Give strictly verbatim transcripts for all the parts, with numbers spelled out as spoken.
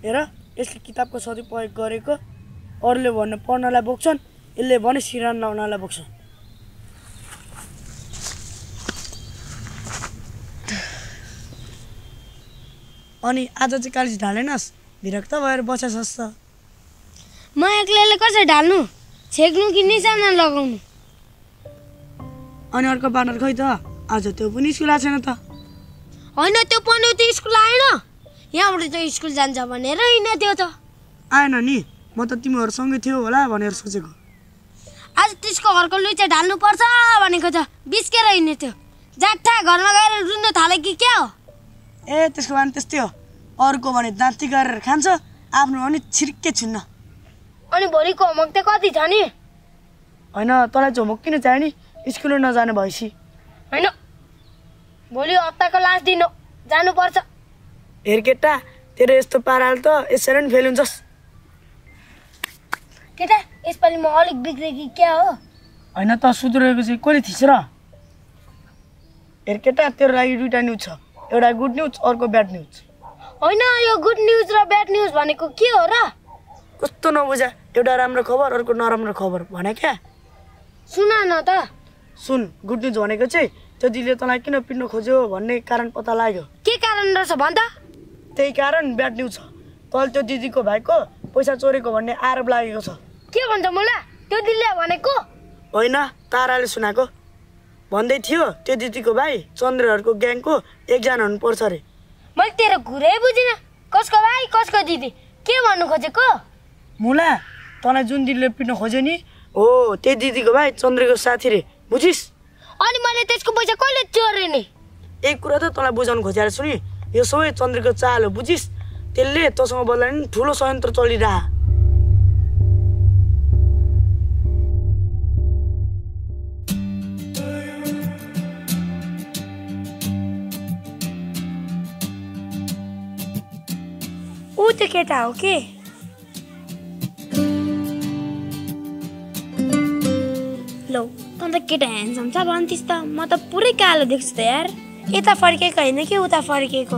हेर यसले किताबको सदुपयोग गरेको अरूले भन्ने पढ्नलाई बोक्छन् यसले भने सिरान लाउनलाई बोक्छ अनि आज चाहिँ कलेज ढालेनस् विरक्त भएर बसेस जस्तो म एक्लैले कसरी ढाल्नु छेक्नु कि निशाना लगाउनु अनि अर्को पार्टनर खै त आज त्यो पनि स्कुल आएको छैन त होइन त्यो पनि त स्कुल आएन यहाँबाट त स्कुल जान्छ भनेर हिँड्न थियो त आएन नि म त तिमीहरूसँगै थियो होला भनेर सोचेको आज त्यसको घरको लुइचा ढाल्नु पर्छ भनेको त बिस्केर हिँड्ने थियो जाट्ठा घरमा गएर रुन्न थाले कि क्या हो ए त्यसको भने त्यस्तै हो अरूको भने दाँती गरेर खान्छ आफ्नो भने छिर्के छुन्न अनि भोलिको होमवर्क त कति छ नि होइन तँलाई चाहिँ होमवर्क किन चाहियो नि स्कुल नजाने भएपछि होइन भोलि हप्ताको लास्ट दिन हो जानुपर्छ हेर केटा तेरो यस्तो पाराले त यसरी नि फेल हुन्छस् केटा यसपालि म अलिक बिग्रे कि क्या हो होइन त सुध्रेको चाहिँ कसले थिच्छ र हेर केटा तेरो लागि दुईवटा न्युज छ एउटा गुड न्युज अर्को ब्याड न्युज होइन यो गुड न्युज र ब्याड न्युज भनेको के हो र कस्तो नबुझा एउटा राम्रो खबर अर्को नराम्रो खबर भने क्या सुन न त सुन गुड न्युज भनेको चाहिँ त्यो दिदीले तँलाई किन पिट्न खोज्यो भन्ने कारण पत्ता लाग्यो के कारण रहेछ भन् त त्यही कारण ब्याड न्युज छ तँले त्यो दिदीको भाइको पैसा चोरेको भन्ने आरोप लागेको छ के भन्छ मुला त्यो दिदीले भनेको होइन ताराले सुनाएको भन्दै थियो त्यो दिदीको भाइ चन्द्रहरूको ग्याङको एकजना हुनुपर्छ अरे मैले तेरो घुरै बुझिनँ कसको भाइ कसको दिदी के भन्नु खोजेको मुला तँलाई जुन दिदीले पिट्न खोज्यो नि हो त्यही दिदीको भाइ चन्द्रको साथी रे बुझिस् अनि मैले त्यसको पैसा कहिले चोरे नि एक कुरा त तँलाई बुझाउनु खोजेर सुनि यो सबै चन्द्रको चाल हो बुझिस् त्यसले तँसँग बदला नि ठुलो षड्यन्त्र चलिरह ऊ त केटा हो के लो त त केटा ह्यान्डसम छ भन्थिस् त म त पुरै कालो देख्छु त यार यता फर्केको होइन कि उता फर्केको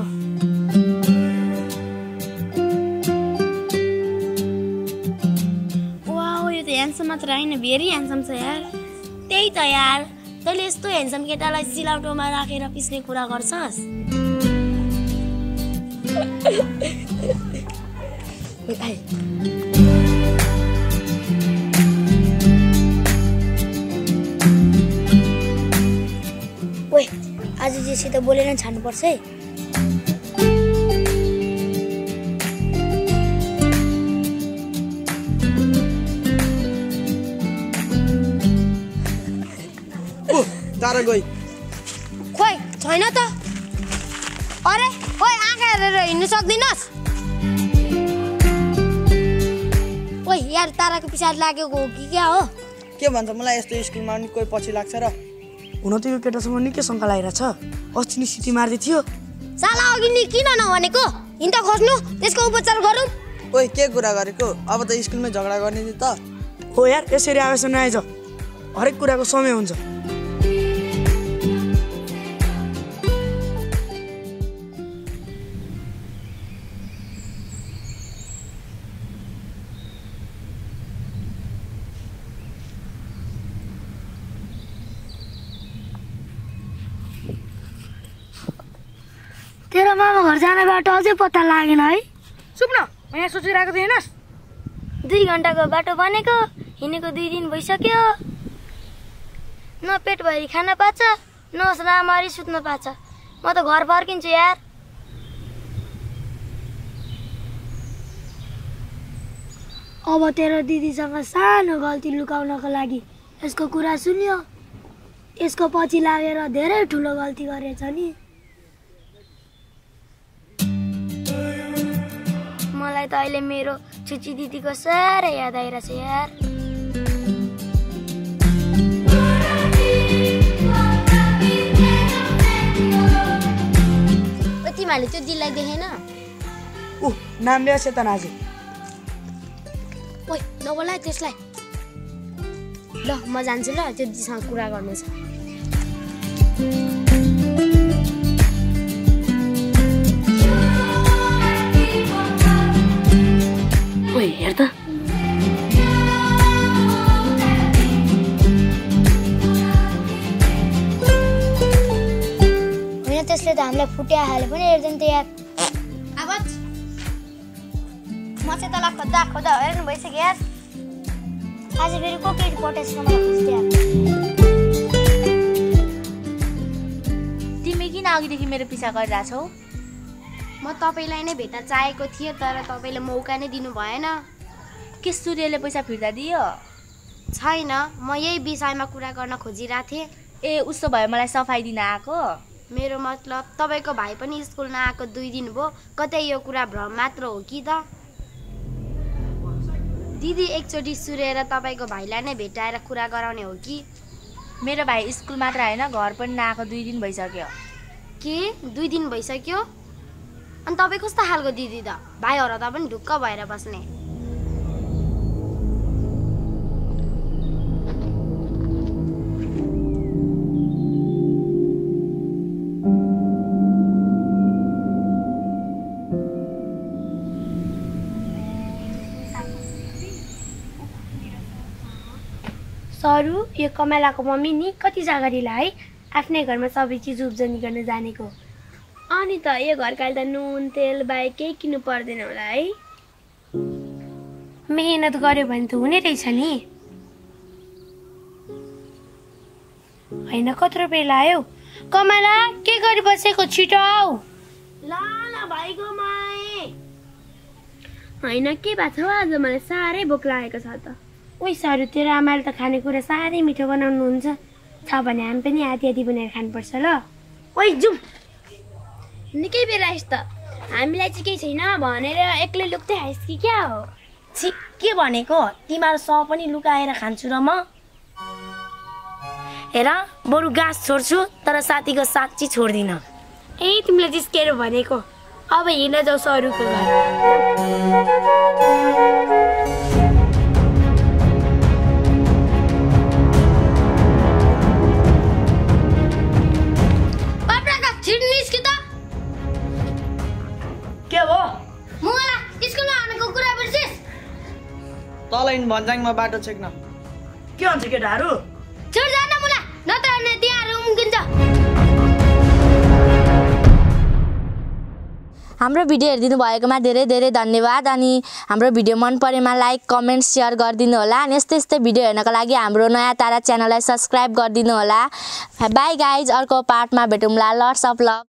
वाउ यो त ह्यान्डसम मात्र होइन भेरी ह्यान्डसम छ यार त्यही त यार तैँले यस्तो ह्यान्डसम केटालाई सिलौटोमा राखेर पिस्ने कुरा गर्छस् ओए आज जेसित बोलेर छाड्नुपर्छ है तारा गई खोइ छैन त अरे ओए आँखा हेरेर हिँड्नु सक्दिनस् ओए यार ताराको पछाडि लागेको हो कि क्या हो के भन्छ मलाई यस्तो स्कुलमा नि कोही पछि लाग्छ र हुन त यो केटासँग निकै शङ्का लागिरहेछ अस्ति नि सिटी मार्दै थियो साला अघि नि किन नभनेको हिँड्दा खोज्नु त्यसको उपचार गरौँ ओइ के कुरा गरेको अब त स्कुलमै झगडा गर्ने नि त हो यार यसरी आवेश नआइज हरेक कुराको समय हुन्छ तेरो मामा घर जाने बाटो अझै पत्ता लागेन है सुप्न म यहाँ सोचिरहेको थिएनस् दुई घन्टाको बाटो बनेको हिँडेको दुई दिन भइसक्यो न पेटभरि खान पाछ न राम्ररी सुत्न पाछ म त घर फर्किन्छु यार अब तेरो दिदीसँग सानो गल्ती लुकाउनको लागि यसको कुरा सुन्यो यसको पछि लागेर धेरै ठुलो गल्ती गरेछ नि मलाई त अहिले मेरो छुची दिदीको साह्रै याद आइरहेछ यार तिमीहरूले त्यो दिदीलाई देखेन ऊ नाम ल्याए सेतन आज ओइ नबोला त्यसलाई ल म जान्छु ल त्यो दिदीसँग कुरा गर्नु छ हेर त होइन त्यसले त हामीलाई फुट्या हाले पनि हेर्दैन त यार अब म चाहिँ तँलाई खोज्दा खोज्दा हेर्नु भइसक्यो यार आज फेरि को केटी पटेछ मलाई खोज्दै तिमी किन अघिदेखि मेरो पिछा गरिरहेछौ म तपाईँलाई नै भेट्न चाहेको थिएँ तर तपाईँले मौका नै दिनु भएन के सूर्यले पैसा फिर्ता दियो छैन म यही विषयमा कुरा गर्न खोजिरहेको थिएँ ए उसो भयो मलाई सफाइ दिन आएको मेरो मतलब तपाईँको भाइ पनि स्कुल नआएको दुई दिन भयो कतै यो कुरा भ्रम मात्र हो कि त दिदी एकचोटि सूर्य र तपाईँको भाइलाई नै भेटाएर कुरा गराउने हो कि मेरो भाइ स्कुल मात्र होइन घर पनि नआएको दुई दिन भइसक्यो के दुई दिन भइसक्यो अनि तपाईँ कस्तो खालको दिदी त भाइ हराउँदा पनि ढुक्क भएर बस्ने सरू यो कमलाको मम्मी नि कति जागरीलाई आफ्नै घरमा सबै चिज उब्जनी गर्न जानेको अनि त यो घर काल त नुन तेल बाहेक केही किन्नु पर्दैन होला है मेहनत गर्यो भने त हुने रहेछ नि होइन कत्रो रुपियाँ लायो कमला के गरी बसेको छिटो आऊ ल ल भाइको माए होइन के भएको छ आज मलाई साह्रै भोक लागेको छ त ओइ सरू तेरो आमाले त खानेकुरा साह्रै मिठो बनाउनुहुन्छ छ भने हामी पनि आधी आधी बनाएर खानुपर्छ ल ओइ जाउँ निकै बेर आइस् त हामीलाई चाहिँ केही छैन भनेर एक्लै लुक्दै खाइस् कि क्या हो छि के भनेको तिमीहरू स पनि लुकाएर खान्छु र म हेर बरु गाँस छोड्छु तर साथीको साँच्ची छोड्दिन ए तिमीलाई जिस्केर भनेको अब हिँड्न जाऊ सरूको घर के हो तल इन भन्ज्याङमा बाटो चेक्न के हुन्छ केटाहरू हाम्रो भिडियो हेरिदिनु भएकोमा धेरै धेरै धन्यवाद अनि हाम्रो भिडियो मन परेमा लाइक कमेन्ट सेयर गरिदिनु होला अनि यस्तै यस्तै भिडियो हेर्नको लागि हाम्रो नयाँ तारा च्यानललाई सब्स्क्राइब गरिदिनु होला बाई गाइज अर्को पार्टमा भेटौँला लट्स अफ लभ